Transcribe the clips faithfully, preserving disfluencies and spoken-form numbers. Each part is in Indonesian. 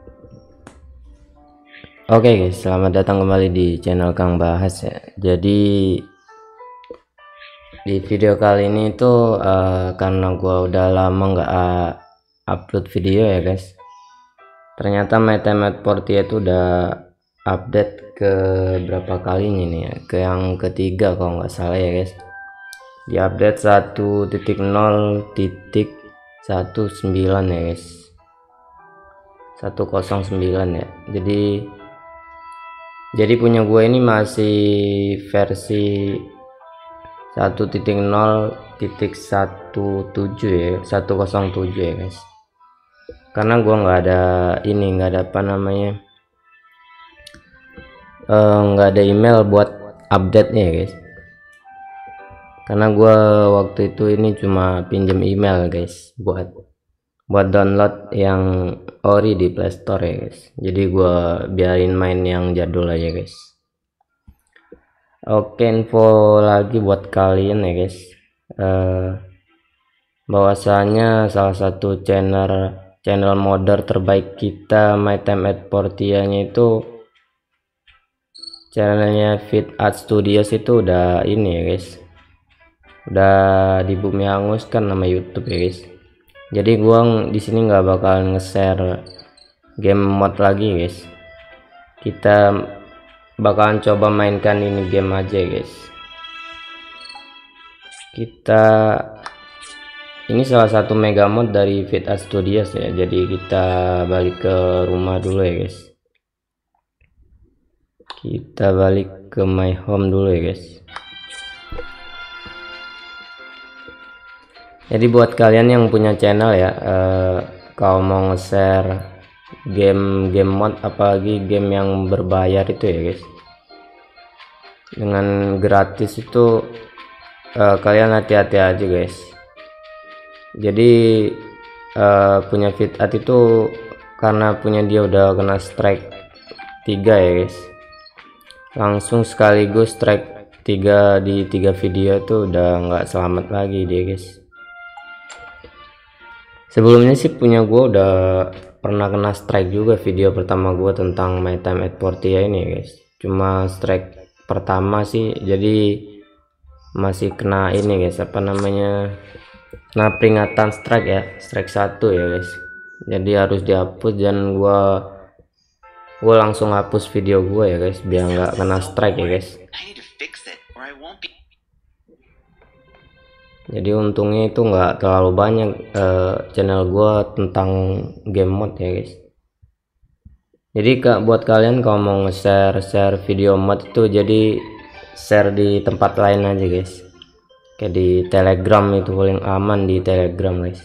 Oke guys, selamat datang kembali di channel Kang Bahas ya. Jadi di video kali ini tuh uh, karena gua udah lama nggak uh, upload video ya guys. Ternyata MyTimeout Portia itu udah update ke berapa kalinya nih ya? Ke yang ketiga kalau nggak salah ya guys. Di update satu titik nol titik sembilan belas ya guys. seratus sembilan ya. Jadi Jadi punya gue ini masih versi satu titik nol titik tujuh belas ya, seratus tujuh ya guys. Karena gue nggak ada ini, nggak ada apa namanya, nggak uh, ada email buat update nya ya guys. Karena gue waktu itu ini cuma pinjam email guys buat buat download yang ori di Playstore ya guys. Jadi gua biarin main yang jadul aja guys. Oke, info lagi buat kalian ya guys, uh, bahwasanya salah satu channel channel modder terbaik kita MyTimeout Portia nya itu channelnya Fit Art Studios itu udah ini ya guys, udah di bumi hangus kan nama YouTube ya guys. Jadi gua di sini nggak bakal nge-share game mod lagi guys. Kita bakalan coba mainkan ini game aja guys. Kita ini salah satu mega mod dari Fit Art Studios ya. Jadi kita balik ke rumah dulu ya guys. Kita balik ke my home dulu ya guys. Jadi buat kalian yang punya channel ya, eh, kalau mau nge-share game-game mod apalagi game yang berbayar itu ya guys, dengan gratis itu eh, kalian hati-hati aja guys. Jadi eh, punya Fit Art itu karena punya dia udah kena strike tiga ya guys, langsung sekaligus strike tiga di tiga video tuh udah nggak selamat lagi dia guys. Sebelumnya sih punya gue udah pernah kena strike juga video pertama gue tentang MyTimeout Portia ini guys. Cuma strike pertama sih, jadi masih kena ini guys, apa namanya, kena peringatan strike ya, strike satu ya guys. Jadi harus dihapus dan gue gue langsung hapus video gue ya guys, biar nggak kena strike ya guys. Jadi untungnya itu nggak terlalu banyak uh, channel gua tentang game mod ya guys. Jadi kak, buat kalian kalau mau nge-share share video mod itu jadi share di tempat lain aja guys, kayak di Telegram, itu paling aman di Telegram guys.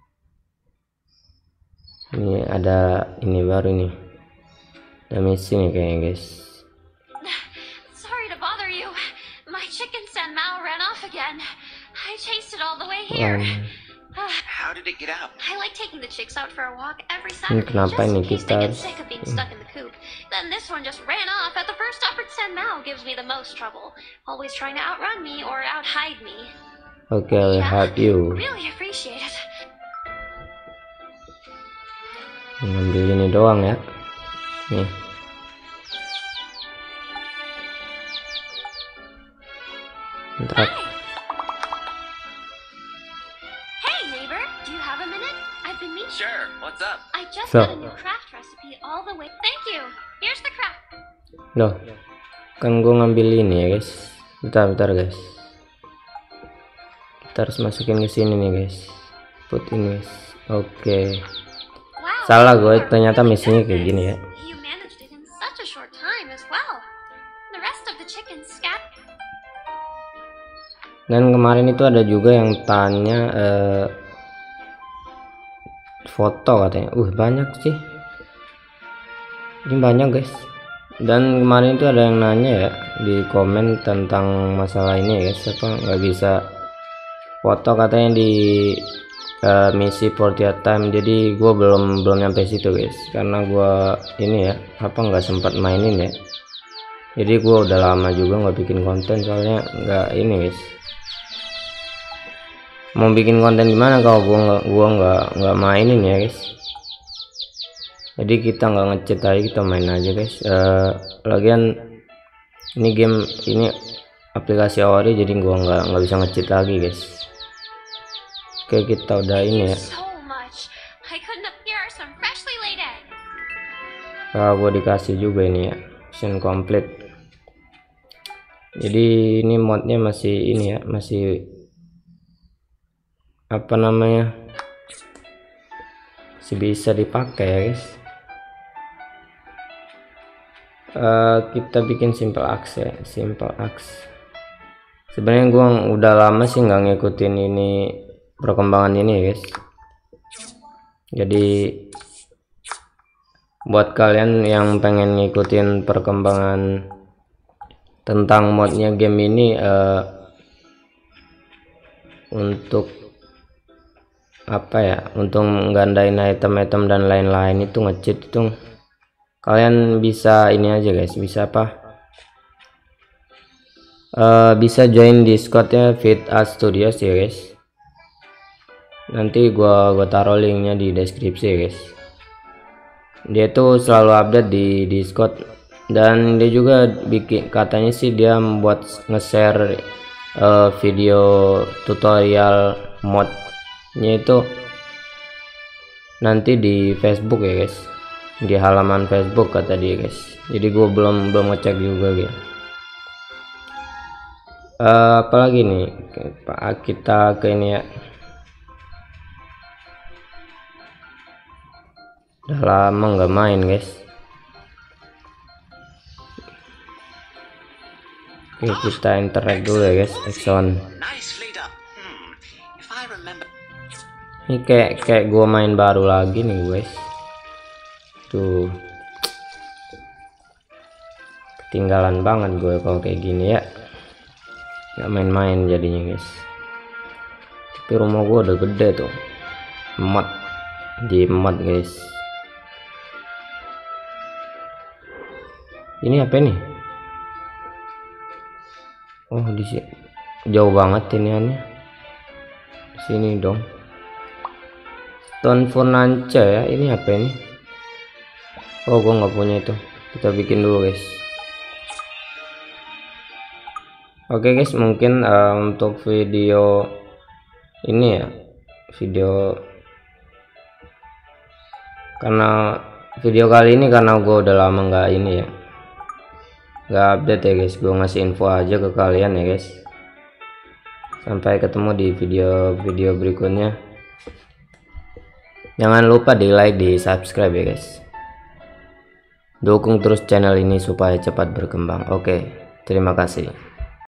Ini ada ini baru nih, ada missing nih kayaknya guys. Sorry to bother you. My chicken stand Mao ran off again. I chased it all the way here. Um, How did it get out? I like taking the chicks out for a walk every Saturday kenapa just ini in case kita they get harus- sick of being stuck in the coop. Then this one just ran off at the first stop at San Mao gives me the most trouble. Always trying to outrun me or outhide me. Oke, okay, I'll help you. Really appreciate it. Ngambil ini doang ya. Nih. Ntar. Hey neighbor, do you have a minute? I've been meaning. Sure, what's up? I just So- got a new craft recipe all the way. Thank you. Here's the craft. Loh, kan gue ngambil ini ya guys. Bentar, bentar guys. Kita harus masukin ke sini nih guys. Put ini guys. Oke. Wow. Salah gue, ternyata misinya kayak gini ya. You managed it in such a short time as well. The rest of the chickens scat. Dan kemarin itu ada juga yang tanya eh, foto katanya. Uh banyak sih. Ini banyak guys. Dan kemarin itu ada yang nanya ya di komen tentang masalah ini ya guys. Apa nggak bisa foto katanya di uh, misi Portia Time. Jadi gue belum belum nyampe situ guys, karena gue ini ya apa nggak sempat mainin ya. Jadi gue udah lama juga nggak bikin konten, soalnya nggak ini guys. Mau bikin konten gimana kalau gua nggak gua nggak nggak mainin ya guys. jadi kita nggak ngecheat aja, kita main aja guys. Uh, lagian ini game ini aplikasi Ori, jadi gua nggak nggak bisa ngecheat lagi guys. Oke, kita udah ini ya. Nah, gua dikasih juga ini ya, mission complete. Jadi ini modnya masih ini ya, masih apa namanya, masih bisa dipakai ya guys. Uh, kita bikin simple axe ya, simple axe. Sebenarnya gua udah lama sih nggak ngikutin ini perkembangan ini ya guys. Jadi buat kalian yang pengen ngikutin perkembangan tentang modnya game ini, uh, untuk apa ya, untuk menggandain item-item dan lain-lain itu ngecheat itu, kalian bisa ini aja guys, bisa apa, uh, bisa join Discordnya Fit Art Studios ya guys. Nanti gua gua taruh linknya di deskripsi ya guys. Dia tuh selalu update di Discord, dan dia juga bikin, katanya sih dia membuat nge-share uh, video tutorial modnya itu nanti di Facebook ya guys, di halaman Facebook kata dia guys. Jadi gue belum belum ngecek juga gitu. Uh, apalagi nih, kita ke ini ya. Udah lama nggak main guys. Oke, kita interact dulu ya guys. Exxon. Ini kayak kayak gua main baru lagi nih guys. Tuh, ketinggalan banget gue kalau kayak gini ya. Nggak main-main jadinya guys. Tapi rumah gua udah gede tuh. Emat di emat guys. Ini apa nih? Oh, di sini jauh banget ini aneh. Sini dong. Stone Furniture ya. Ini apa ini? Oh, gua nggak punya itu. Kita bikin dulu guys. Oke guys, mungkin uh, untuk video ini ya, video karena video kali ini karena gua udah lama nggak ini ya, nggak update ya guys. Gue ngasih info aja ke kalian ya guys. Sampai ketemu di video-video berikutnya. Jangan lupa di like, di subscribe ya guys. Dukung terus channel ini supaya cepat berkembang. Oke, terima kasih.